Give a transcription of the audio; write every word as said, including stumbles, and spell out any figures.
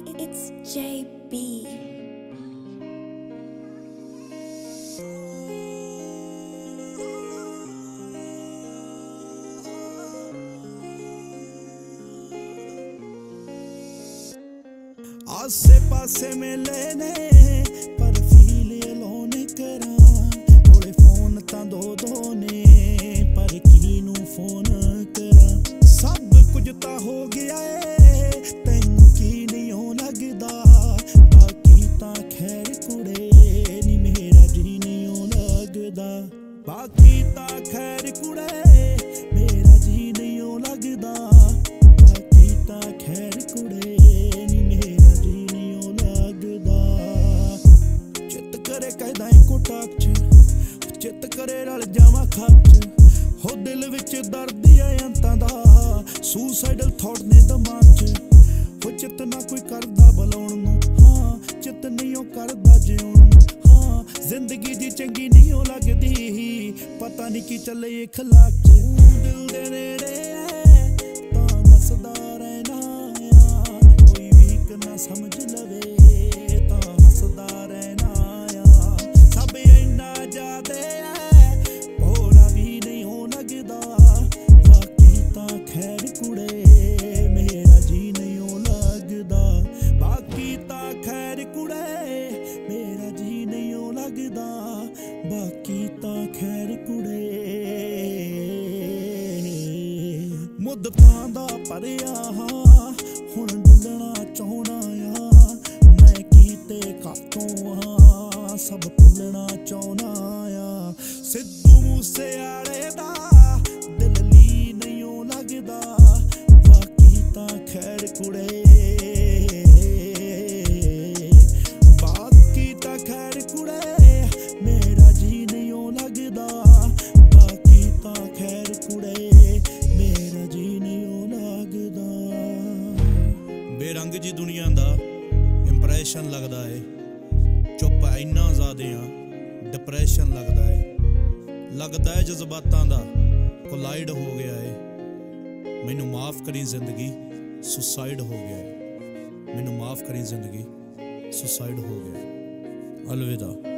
It's J B. आसे पासे मिले ने पर फील अलोन करा कोले फोन तां दो दो ने पर किनू फोन करा सब कुछ तां हो गया है तैनू की नहीं हो लगदा बाकी तां खैर कुड़े नी मेरा जी नहीं हो लगदा बाकी तां खैर कुड़े मेरा जी नहीं हो लगदा बाकी तां खैर कुड़े चित करे रल जावां खच हो दिल विच दर्द है अंतां दा सुसाइडल थॉट ने दिमाग च हो चित ना कोई करदा बुलाउण नूं हाँ चित नहीं ओ करदा जिउण नूं हाँ जिंदगी दी चंगी नहीं ओ लगदी पता नहीं की चले अखलाक च दिल दे नेड़े है तां मसदा रहना आ कोई भी ना समझ लवे तां हसदा रहना आ सब इन्ना ज्यादा बाकी तां खैर कुड़े मुद्दतां दा भरिया हां हुण डुलना चाहना आ मैं कीते खातों हां सब भुलना चाहना आ सिद्धू मूसेआले दा दिल ली नहीं ओ लगदा बाकी तां खैर कुड़े बाकी तां खैर कुड़े मेरा जी नहीं ओ लगदा बाकी तां खैर कुड़े मेरा जी नहीं ओ लगदा बेरंग जी दुनिया दा इंप्रेशन लगदा है चुप इन्ना ज़्यादा आ डिप्रेशन लगदा है लगदा है जज्बातां दा कोलाइड हो गया है मैनू माफ़ करी जिंदगी सुसाइड हो गया है मैनू माफ़ करी जिंदगी सुसाइड हो गया है अलविदा।